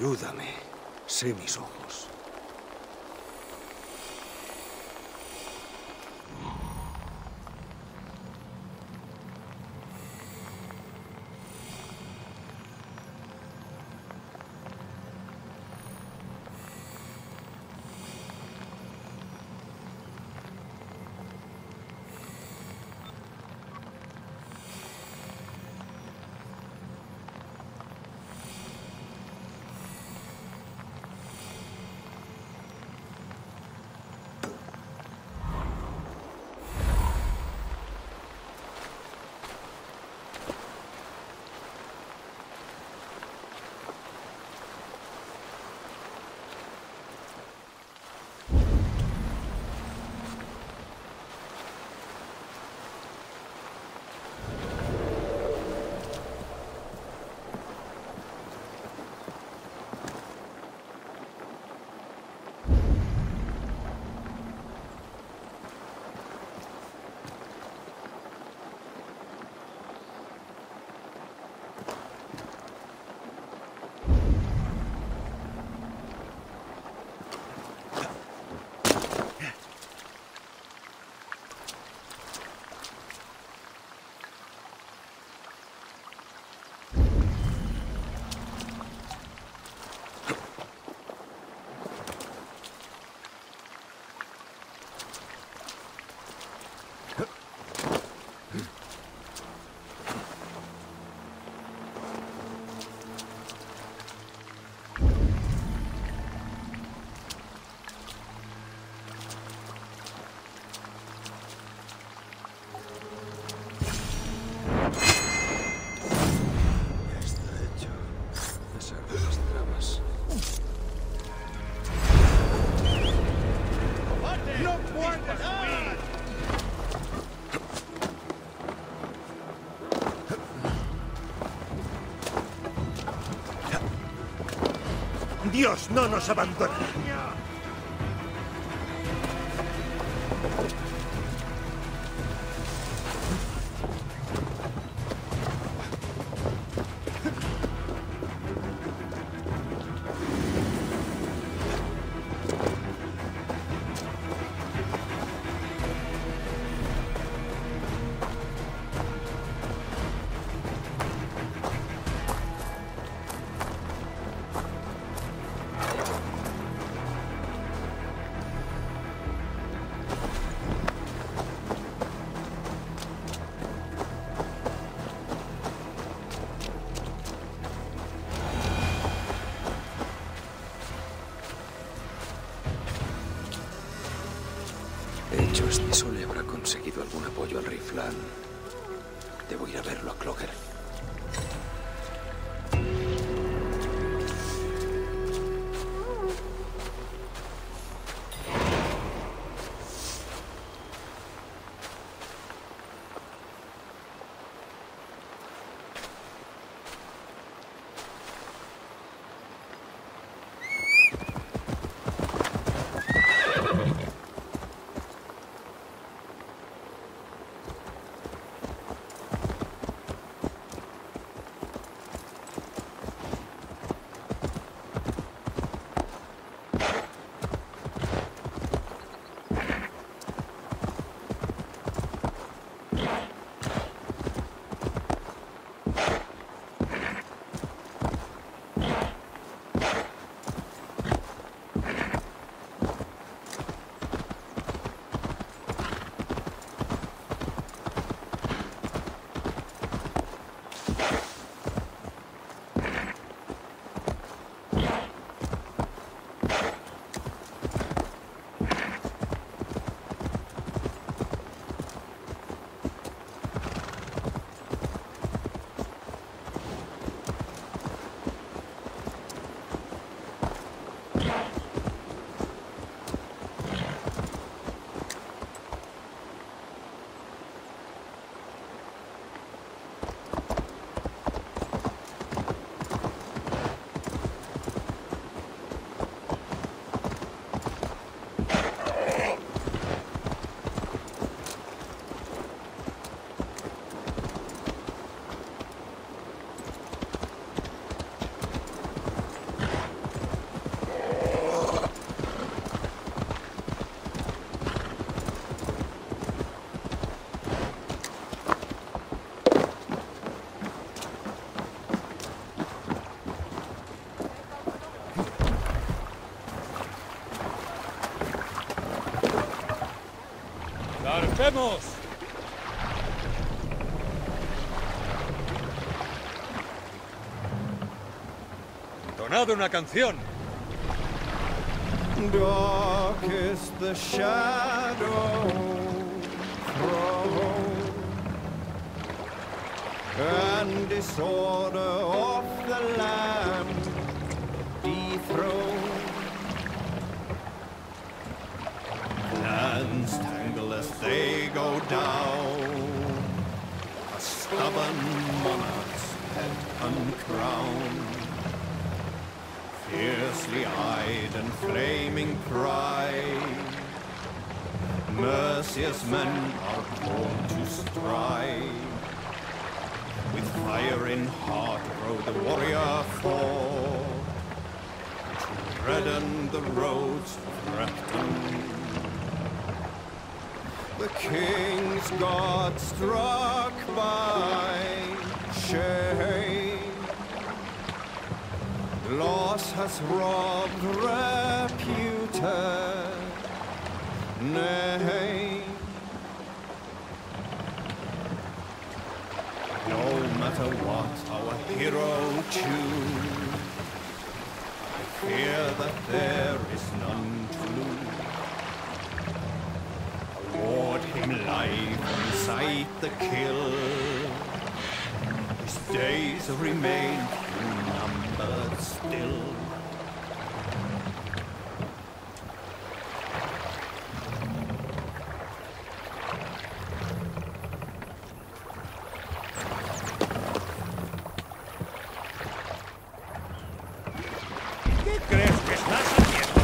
Ayúdame. Sé mis ojos. Dios no nos abandona. Eso le habrá conseguido algún apoyo al rey Flan. Debo ir a verlo a Cloger. ¡Marchemos! Entonad una canción. Dark is the shadow thrown, and disorder of the land dethroned. Lands tangle as they go down, a stubborn monarch's head uncrowned. Fiercely eyed and flaming pride, merciless men are born to stride. With fire in heart rode the warrior forth to redden the roads of Repton. The king's guard struck by shame, loss has robbed reputed name. No matter what our hero choose, I fear that there is none to lose. Award him life and cite the kill. His days remain few numbered still. ¿Qué crees que estás haciendo?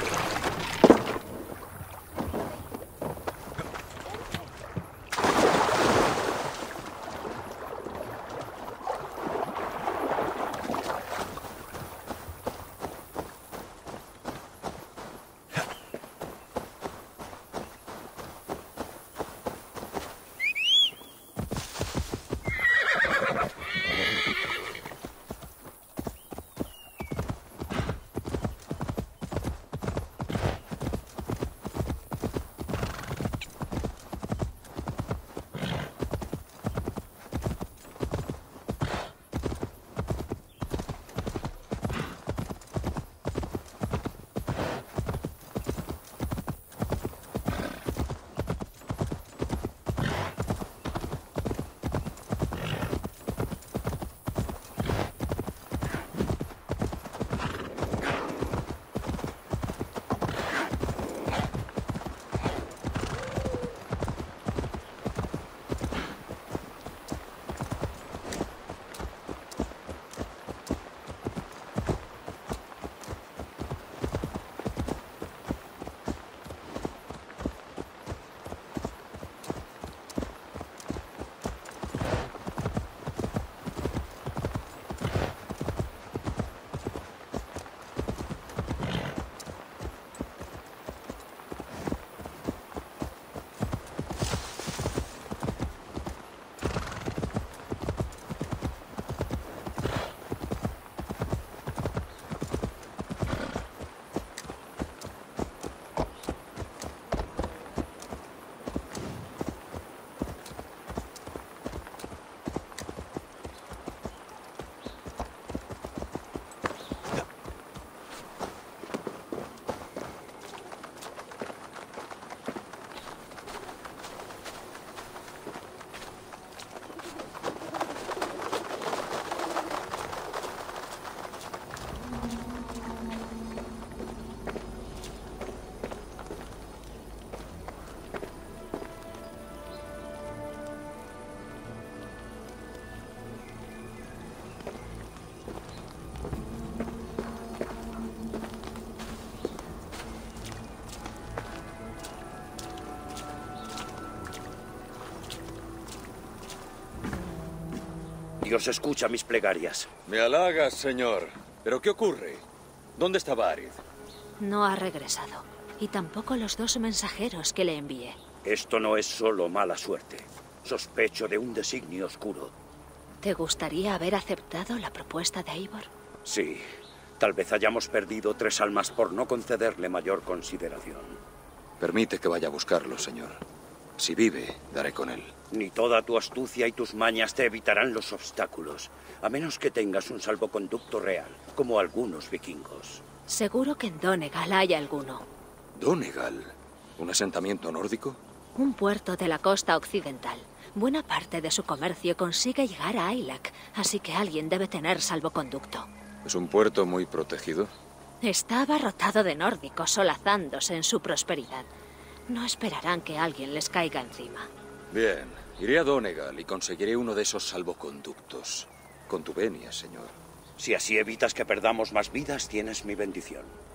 Dios escucha mis plegarias. Me halagas, señor. ¿Pero qué ocurre? ¿Dónde está Varith? No ha regresado. Y tampoco los 2 mensajeros que le envié. Esto no es solo mala suerte. Sospecho de un designio oscuro. ¿Te gustaría haber aceptado la propuesta de Eivor? Sí. Tal vez hayamos perdido 3 almas por no concederle mayor consideración. Permite que vaya a buscarlo, señor. Si vive, daré con él. Ni toda tu astucia y tus mañas te evitarán los obstáculos, a menos que tengas un salvoconducto real, como algunos vikingos. Seguro que en Donegal hay alguno. ¿Donegal? ¿Un asentamiento nórdico? Un puerto de la costa occidental. Buena parte de su comercio consigue llegar a Ailak, así que alguien debe tener salvoconducto. ¿Es un puerto muy protegido? Está abarrotado de nórdicos solazándose en su prosperidad. No esperarán que alguien les caiga encima. Bien, iré a Donegal y conseguiré uno de esos salvoconductos. Con tu venia, señor. Si así evitas que perdamos más vidas, tienes mi bendición.